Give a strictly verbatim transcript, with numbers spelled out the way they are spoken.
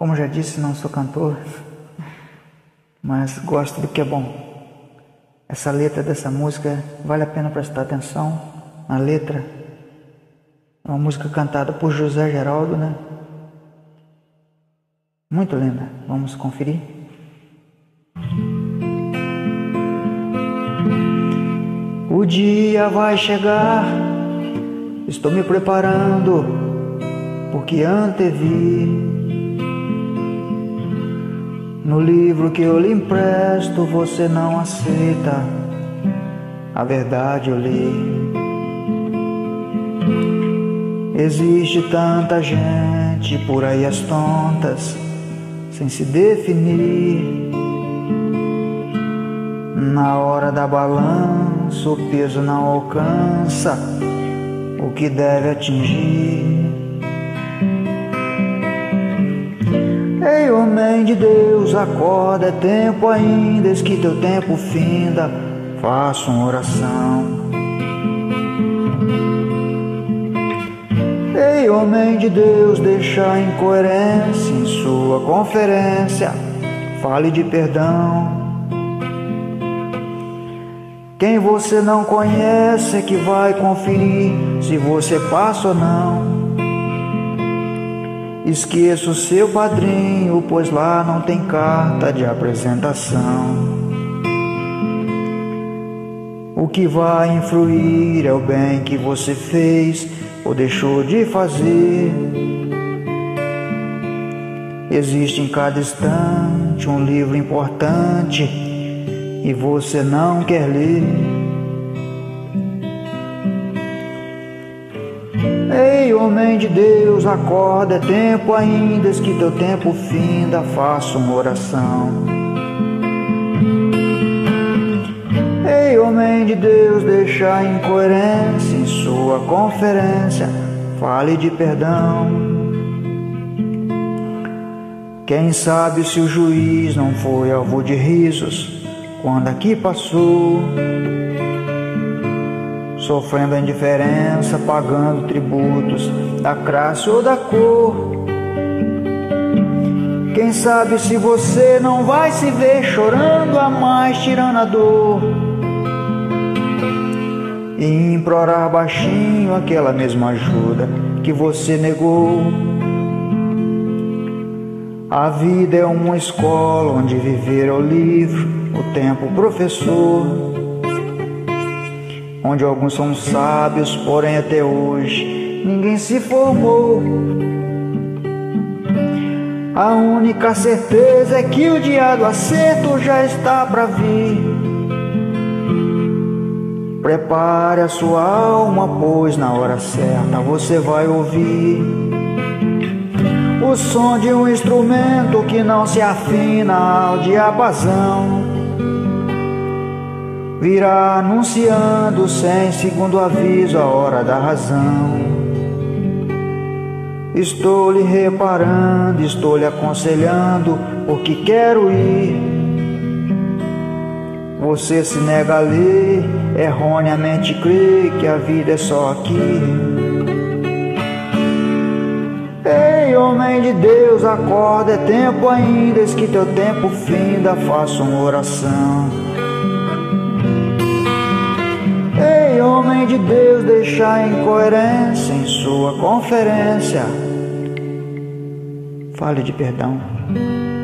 Como já disse, não sou cantor, mas gosto do que é bom. Essa letra dessa música, vale a pena prestar atenção na letra. É uma música cantada por José Geraldo, né? Muito linda. Vamos conferir? O dia vai chegar, estou me preparando, porque antevi. No livro que eu lhe empresto, você não aceita, a verdade eu li. Existe tanta gente por aí às tontas, sem se definir. Na hora da balança, o peso não alcança o que deve atingir. Ei, homem de Deus, acorda, é tempo ainda, eis que teu tempo finda, faça uma oração. Ei, homem de Deus, deixa a incoerência em sua conferência, fale de perdão. Quem você não conhece é que vai conferir se você passa ou não. Esqueça o seu padrinho, pois lá não tem carta de apresentação. O que vai influir é o bem que você fez ou deixou de fazer. Existe em cada instante um livro importante e você não quer ler. Ei, homem de Deus, acorda, é tempo ainda, eis que teu tempo finda, faça uma oração. Ei, homem de Deus, deixa a incoerência em sua conferência, fale de perdão. Quem sabe se o juiz não foi alvo de risos quando aqui passou, sofrendo a indiferença, pagando tributos da classe ou da cor. Quem sabe se você não vai se ver chorando a mais, tirando a dor, e implorar baixinho aquela mesma ajuda que você negou. A vida é uma escola onde viver é o livro, o tempo o professor, onde alguns são sábios, porém até hoje ninguém se formou. A única certeza é que o dia do acerto já está para vir. Prepare a sua alma, pois na hora certa você vai ouvir o som de um instrumento que não se afina ao diapasão. Virá anunciando sem segundo aviso a hora da razão. Estou lhe reparando, estou lhe aconselhando, porque quero ir. Você se nega a ler, erroneamente crê que a vida é só aqui. Ei, homem de Deus, acorda, é tempo ainda, eis que teu tempo finda, faça uma oração. Ei, homem de Deus, deixa a incoerência em sua conferência, fale de perdão.